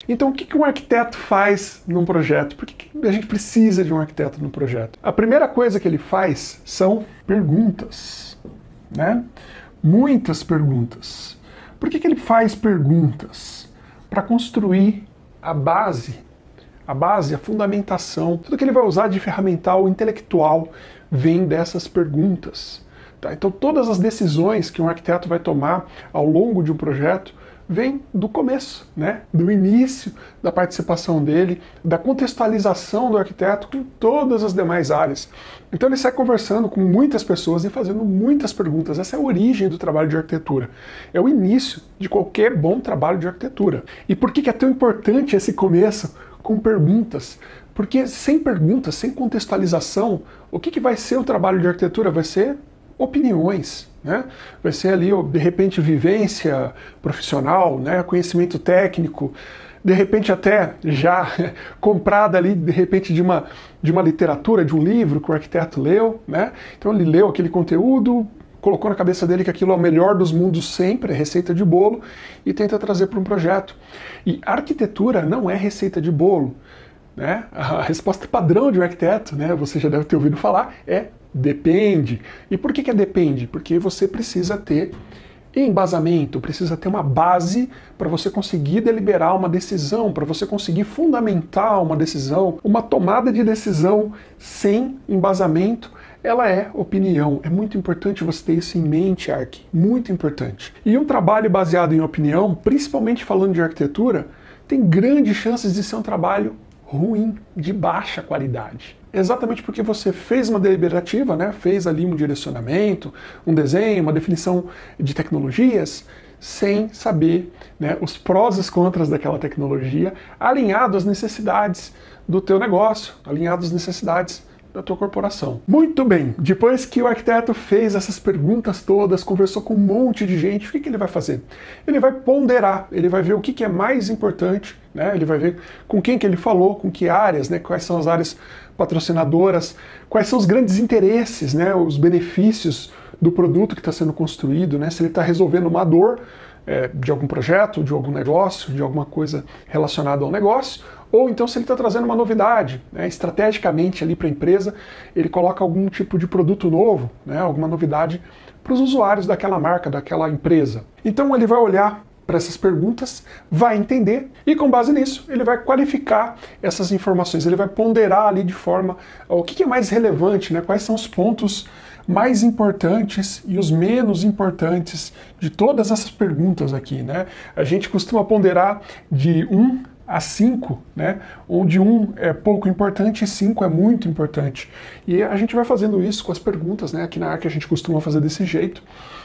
Então, o que um arquiteto faz num projeto? Por que a gente precisa de um arquiteto num projeto? A primeira coisa que ele faz são perguntas, né? Muitas perguntas. Por que ele faz perguntas? Para construir a base, a fundamentação. Tudo que ele vai usar de ferramental intelectual vem dessas perguntas. Tá? Então, todas as decisões que um arquiteto vai tomar ao longo de um projeto vem do começo, né? Do início da participação dele, da contextualização do arquiteto com todas as demais áreas. Então ele sai conversando com muitas pessoas e fazendo muitas perguntas. Essa é a origem do trabalho de arquitetura. É o início de qualquer bom trabalho de arquitetura. E por que é tão importante esse começo com perguntas? Porque sem perguntas, sem contextualização, o que vai ser o trabalho de arquitetura? Vai ser opiniões, né? Vai ser ali, de repente, vivência profissional, né? Conhecimento técnico, de repente até já comprada ali, de repente, de uma literatura, de um livro que o arquiteto leu, né? Então ele leu aquele conteúdo, colocou na cabeça dele que aquilo é o melhor dos mundos sempre, é receita de bolo, e tenta trazer para um projeto. E arquitetura não é receita de bolo, né? A resposta padrão de um arquiteto, né? Você já deve ter ouvido falar, é depende. E por que depende? Porque você precisa ter embasamento, precisa ter uma base para você conseguir deliberar uma decisão, para você conseguir fundamentar uma decisão. Uma tomada de decisão sem embasamento, ela é opinião. É muito importante você ter isso em mente, Ark. Muito importante. E um trabalho baseado em opinião, principalmente falando de arquitetura, tem grandes chances de ser um trabalho ruim, de baixa qualidade. Exatamente porque você fez uma deliberativa, né? Fez ali um direcionamento, um desenho, uma definição de tecnologias, sem saber, né, os prós e os contras daquela tecnologia, alinhado às necessidades do teu negócio, alinhado às necessidades da tua corporação. Muito bem, depois que o arquiteto fez essas perguntas todas, conversou com um monte de gente, o que ele vai fazer? Ele vai ponderar, ele vai ver o que é mais importante, né? Ele vai ver com quem que ele falou, com que áreas, né? Quais são as áreas patrocinadoras, quais são os grandes interesses, né? Os benefícios do produto que está sendo construído, né? Se ele está resolvendo uma dor de algum projeto, de algum negócio, de alguma coisa relacionada ao negócio, ou então se ele está trazendo uma novidade, né? Estrategicamente ali para a empresa, ele coloca algum tipo de produto novo, né? Alguma novidade para os usuários daquela marca, daquela empresa. Então ele vai olhar para essas perguntas, vai entender e com base nisso ele vai qualificar essas informações, ele vai ponderar ali de forma o que é mais relevante, né? Quais são os pontos mais importantes e os menos importantes de todas essas perguntas aqui, né? A gente costuma ponderar de 1 a 5, né? Onde 1 é pouco importante e 5 é muito importante. E a gente vai fazendo isso com as perguntas, né? Aqui na Ark a gente costuma fazer desse jeito.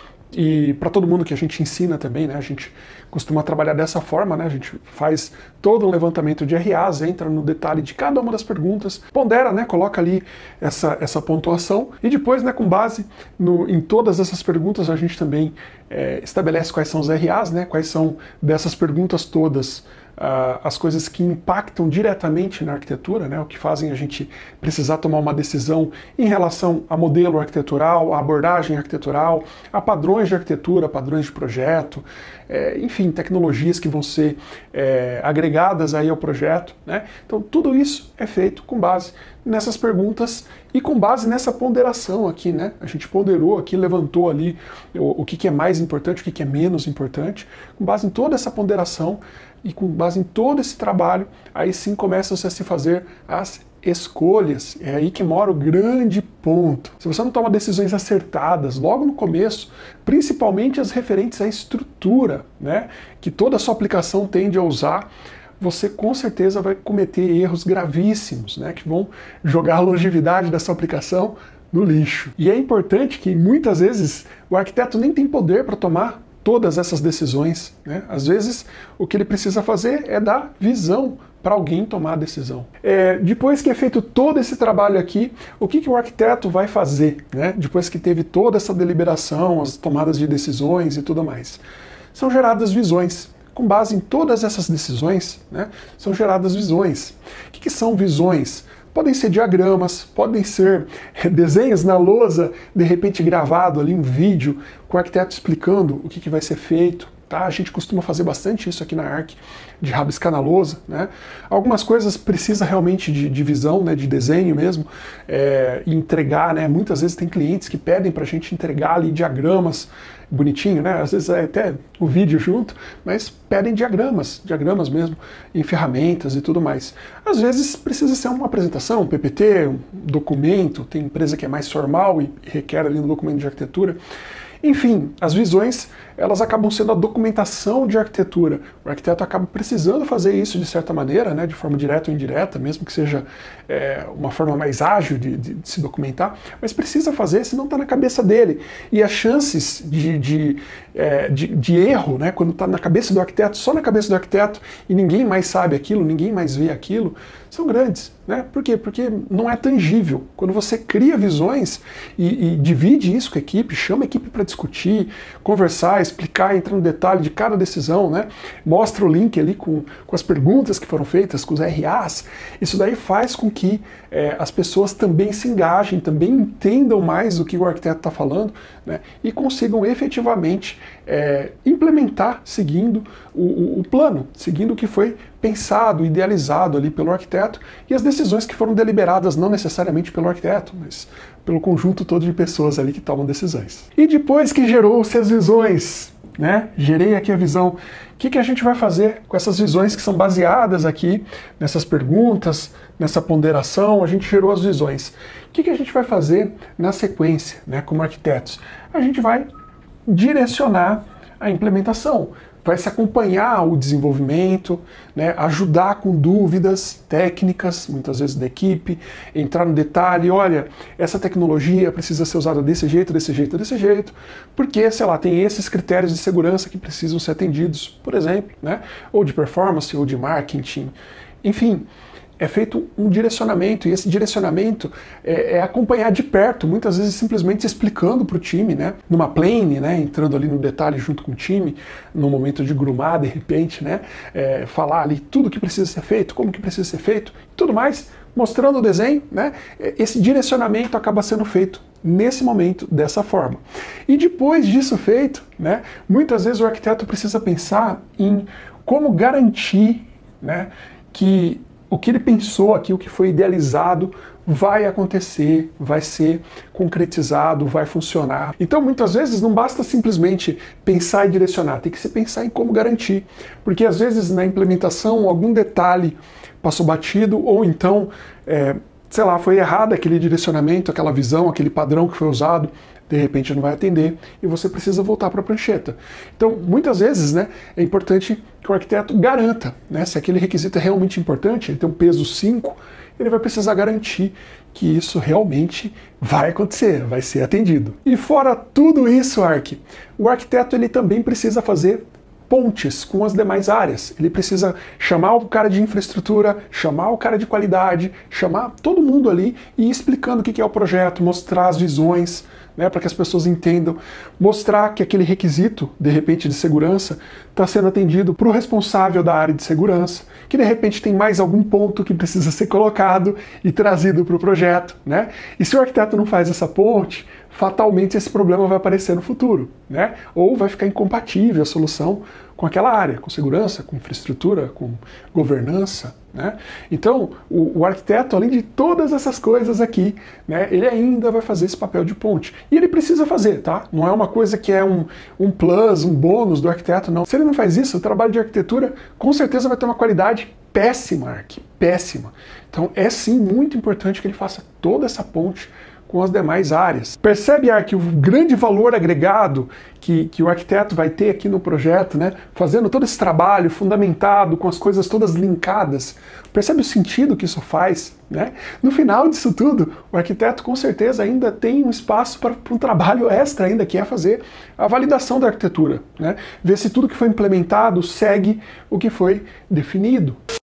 E para todo mundo que a gente ensina também, né? A gente costuma trabalhar dessa forma, né? A gente faz todo um levantamento de RAs, entra no detalhe de cada uma das perguntas, pondera, né? Coloca ali essa pontuação e depois, né, com base em todas essas perguntas, a gente também estabelece quais são os RAs, né? Quais são dessas perguntas todas as coisas que impactam diretamente na arquitetura, né, o que fazem a gente precisar tomar uma decisão em relação a modelo arquitetural, a abordagem arquitetural, a padrões de arquitetura, padrões de projeto, enfim, tecnologias que vão ser agregadas aí ao projeto, né? Então tudo isso é feito com base nessas perguntas e com base nessa ponderação aqui, né? A gente ponderou aqui, levantou ali o que é mais importante, o que é menos importante, com base em toda essa ponderação e com base em todo esse trabalho, aí sim começam-se a se fazer as escolhas. É aí que mora o grande ponto. Se você não toma decisões acertadas logo no começo, principalmente as referentes à estrutura, né, que toda a sua aplicação tende a usar, você com certeza vai cometer erros gravíssimos, né, que vão jogar a longevidade da sua aplicação no lixo. E é importante que muitas vezes o arquiteto nem tem poder para tomar todas essas decisões, né? Às vezes o que ele precisa fazer é dar visão para alguém tomar a decisão. Depois que é feito todo esse trabalho aqui, o que o arquiteto vai fazer, né? Depois que teve toda essa deliberação, as tomadas de decisões e tudo mais, são geradas visões. Com base em todas essas decisões, né, são geradas visões. O que são visões? Podem ser diagramas, podem ser desenhos na lousa, de repente gravado ali um vídeo com o arquiteto explicando o que vai ser feito. tá? A gente costuma fazer bastante isso aqui na Arc, de rabiscar na lousa, né? Algumas coisas precisa realmente de visão, né, de desenho mesmo, e entregar, né? Muitas vezes tem clientes que pedem para a gente entregar ali diagramas bonitinho, né? Às vezes é até o vídeo junto, mas pedem diagramas mesmo, em ferramentas e tudo mais. Às vezes precisa ser uma apresentação, um PPT, um documento, tem empresa que é mais formal e requer ali um documento de arquitetura. Enfim, as visões, elas acabam sendo a documentação de arquitetura. O arquiteto acaba precisando fazer isso de certa maneira, né, de forma direta ou indireta, mesmo que seja uma forma mais ágil de se documentar, mas precisa fazer, senão está na cabeça dele. E as chances de erro, né, quando está na cabeça do arquiteto, só na cabeça do arquiteto, e ninguém mais sabe aquilo, ninguém mais vê aquilo, são grandes. Né? Por quê? Porque não é tangível. Quando você cria visões e divide isso com a equipe, chama a equipe para discutir, conversar, explicar, entrar no detalhe de cada decisão, né? Mostra o link ali com as perguntas que foram feitas, com os RAs, isso daí faz com que as pessoas também se engajem, também entendam mais o que o arquiteto está falando, né? E consigam efetivamente implementar seguindo o plano, seguindo o que foi pensado, idealizado ali pelo arquiteto e as decisões que foram deliberadas não necessariamente pelo arquiteto, mas pelo conjunto todo de pessoas ali que tomam decisões. E depois que gerou-se as visões, né? Gerei aqui a visão. O que a gente vai fazer com essas visões que são baseadas aqui nessas perguntas, nessa ponderação? A gente gerou as visões. O que a gente vai fazer na sequência, né, como arquitetos? A gente vai direcionar a implementação, vai se acompanhar o desenvolvimento, né, ajudar com dúvidas técnicas, muitas vezes da equipe, entrar no detalhe, olha, essa tecnologia precisa ser usada desse jeito, desse jeito, desse jeito, porque, sei lá, tem esses critérios de segurança que precisam ser atendidos, por exemplo, né, ou de performance, ou de marketing, enfim. É feito um direcionamento, e esse direcionamento é acompanhar de perto, muitas vezes simplesmente explicando para o time, né, numa plane, né, entrando ali no detalhe junto com o time, no momento de grumar, de repente, né, falar ali tudo que precisa ser feito, como que precisa ser feito, tudo mais, mostrando o desenho, né, esse direcionamento acaba sendo feito nesse momento, dessa forma. E depois disso feito, né, muitas vezes o arquiteto precisa pensar em como garantir, né, que o que ele pensou aqui, o que foi idealizado, vai acontecer, vai ser concretizado, vai funcionar. Então, muitas vezes, não basta simplesmente pensar e direcionar, tem que se pensar em como garantir. Porque, às vezes, na implementação, algum detalhe passou batido, ou então, sei lá, foi errado aquele direcionamento, aquela visão, aquele padrão que foi usado, de repente não vai atender e você precisa voltar para a prancheta. Então, muitas vezes, né, é importante que o arquiteto garanta, né, se aquele requisito é realmente importante, ele tem um peso 5, ele vai precisar garantir que isso realmente vai acontecer, vai ser atendido. E fora tudo isso, Arc, o arquiteto ele também precisa fazer pontes com as demais áreas. Ele precisa chamar o cara de infraestrutura, chamar o cara de qualidade, chamar todo mundo ali e ir explicando o que é o projeto, mostrar as visões, né, para que as pessoas entendam, mostrar que aquele requisito, de repente, de segurança, está sendo atendido para o responsável da área de segurança, que de repente tem mais algum ponto que precisa ser colocado e trazido para o projeto, né? E se o arquiteto não faz essa ponte, fatalmente esse problema vai aparecer no futuro, né? Ou vai ficar incompatível a solução com aquela área, com segurança, com infraestrutura, com governança, né? Então, o arquiteto, além de todas essas coisas aqui, né, ele ainda vai fazer esse papel de ponte. E ele precisa fazer, tá? Não é uma coisa que é um plus, um bônus do arquiteto, não. Se ele não faz isso, o trabalho de arquitetura com certeza vai ter uma qualidade péssima, Arc, péssima. Então, é sim muito importante que ele faça toda essa ponte com as demais áreas. Percebe, Arc, o grande valor agregado que o arquiteto vai ter aqui no projeto, né? Fazendo todo esse trabalho fundamentado, com as coisas todas linkadas. Percebe o sentido que isso faz, né? No final disso tudo, o arquiteto com certeza ainda tem um espaço para um trabalho extra ainda, que é fazer a validação da arquitetura, né? Ver se tudo que foi implementado segue o que foi definido.